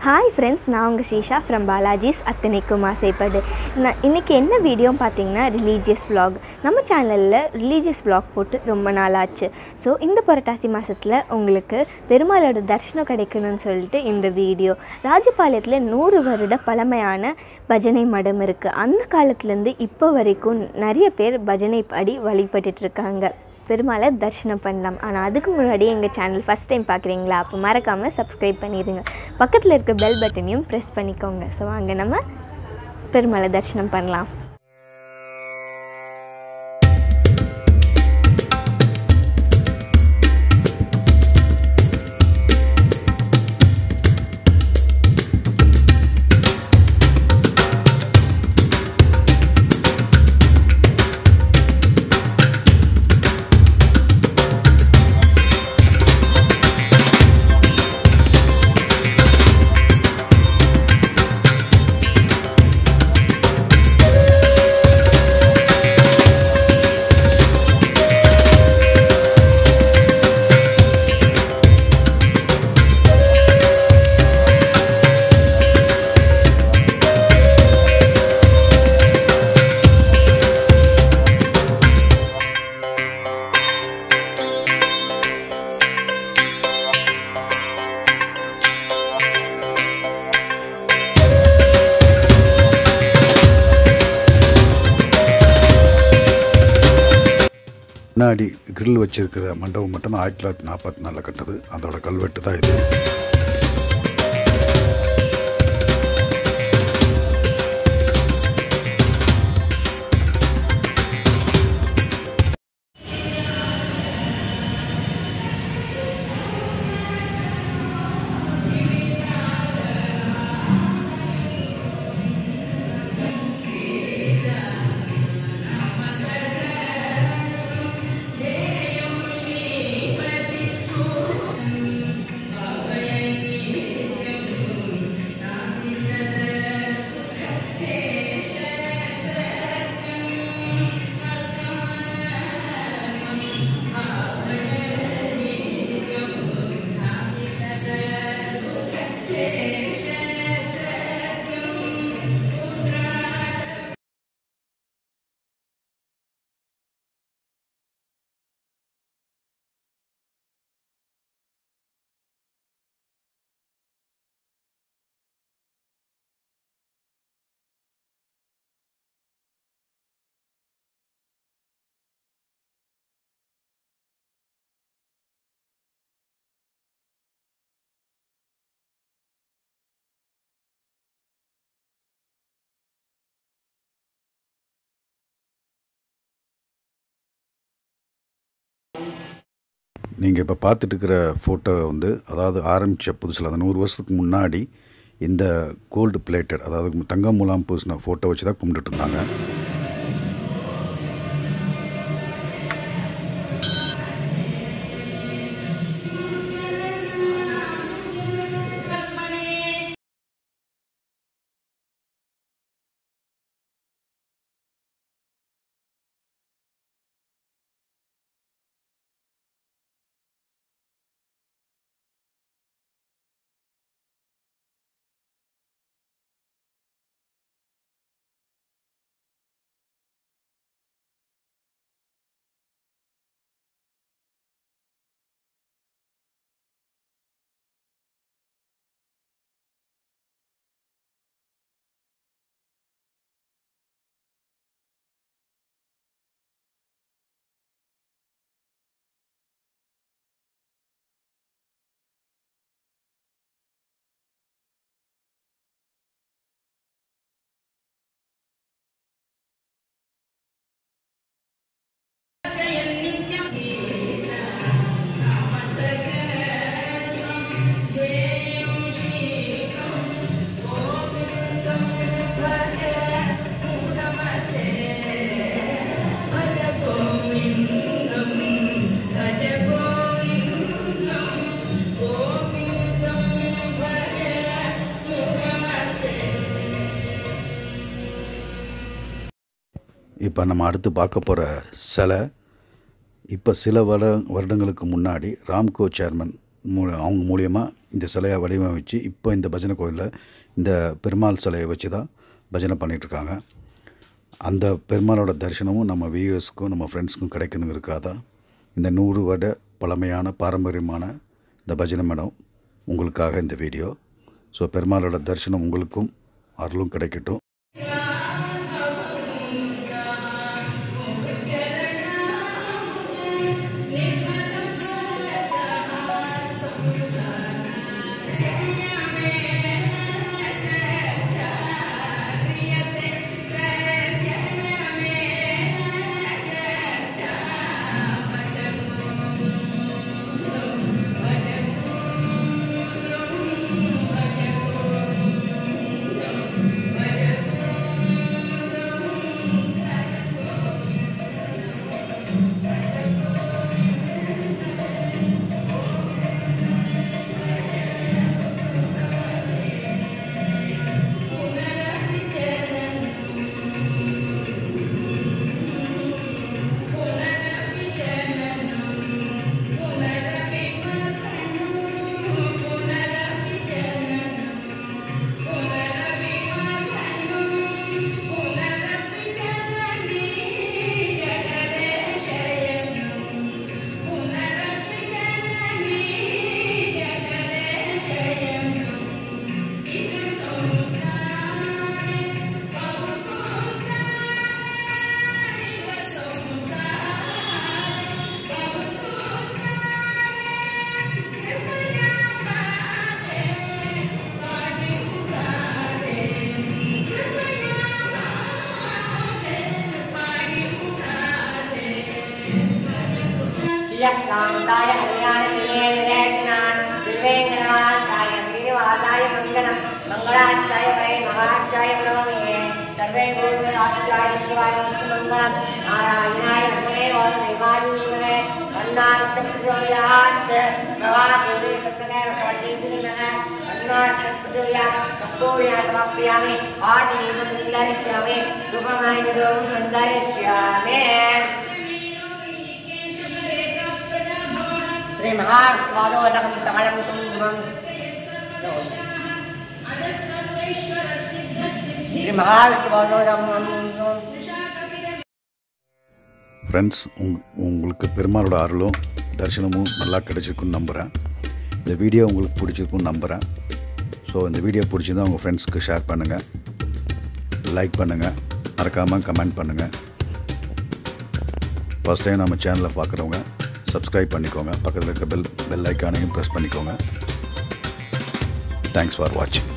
Hi friends, நான் உங்க Shisha from Balaji's Athanaikum Asaipadu. இன்னைக்கு என்ன வீடியோ பாத்தீங்கன்னா religious vlog. நம்ம சேனல்ல religious vlog போட்டு ரொம்ப நாள் ஆச்சு. சோ இந்த புரட்டாசி மாசத்துல உங்களுக்கு பெருமாளோட தரிசனம் கிடைக்கணும்னு சொல்லிட்டு இந்த வீடியோ. ராஜபாளையத்துல 100 வருட பழமையான பஜனை மடம் இருக்கு. அந்த காலத்துல இருந்து இப்போ வரைக்கும் நிறைய பேர் பஜனை பாடி வழிபட்டுட்டு இருக்காங்க. பெருமாளை தரிசனம் பண்ணலாம். ஆனால் அதுக்கு முன்னாடி எங்கள் சேனல் ஃபஸ்ட் டைம் பார்க்குறீங்களா? அப்போ மறக்காமல் சப்ஸ்கிரைப் பண்ணிடுங்க. பக்கத்தில் இருக்க பெல் பட்டனையும் ப்ரெஸ் பண்ணிக்கோங்க. ஸோ அங்கே நம்ம பெருமாளை தரிசனம் பண்ணலாம். முன்னாடி கிரில் வச்சிருக்கிற மண்டபம் மட்டும் 1944 கட்டது. அதோட கல்வெட்டு தான் இது. நீங்கள் இப்போ பார்த்துட்டு இருக்கிற ஃபோட்டோ அதாவது ஆரம்பித்த புதுசில் அந்த 100 வருஷத்துக்கு முன்னாடி இந்த கோல்டு பிளேட்டட், அதாவது தங்கம் மூலம் பூசின ஃபோட்டோ வச்சு தான் கும்பிட்டுட்டு இருந்தாங்க. இப்போ நம்ம அடுத்து பார்க்க போகிற சிலை இப்போ சில வருடங்களுக்கு முன்னாடி ராம்கோ சேர்மன் அவங்க மூலியமாக இந்த சிலையை வடிவமைச்சு இப்போ இந்த பஜனை கோயிலில் இந்த பெருமாள் சிலையை வச்சு தான் பஜனை பண்ணிகிட்ருக்காங்க. அந்த பெருமாளோட தரிசனமும் நம்ம வியூவர்ஸ்க்கும் நம்ம ஃப்ரெண்ட்ஸ்க்கும் கிடைக்கணுங்கிறதுக்காக தான் இந்த 100 வருட பழமையான பாரம்பரியமான இந்த பஜனை மடம் உங்களுக்காக இந்த வீடியோ. ஸோ பெருமாளோட தரிசனம் உங்களுக்கும் அருளும் கிடைக்கட்டும். ஃப்ரெண்ட்ஸ், உங்களுக்கு பெருமாளோட அருளும் தரிசனமும் நல்லா கிடைச்சிருக்குன்னு நம்புகிறேன். இந்த வீடியோ உங்களுக்கு பிடிச்சிருக்குன்னு நம்புகிறேன். ஸோ இந்த வீடியோ பிடிச்சிருந்தா உங்கள் ஃப்ரெண்ட்ஸ்க்கு ஷேர் பண்ணுங்கள், லைக் பண்ணுங்கள், மறக்காமல் கமெண்ட் பண்ணுங்கள். ஃபஸ்ட் டைம் நம்ம சேனலை பார்க்குறவங்க சப்ஸ்கிரைப் பண்ணிக்கோங்க. பக்கத்தில் இருக்க பெல் ஐக்கானையும் ப்ரெஸ் பண்ணிக்கோங்க. தேங்க்ஸ் ஃபார் வாட்சிங்.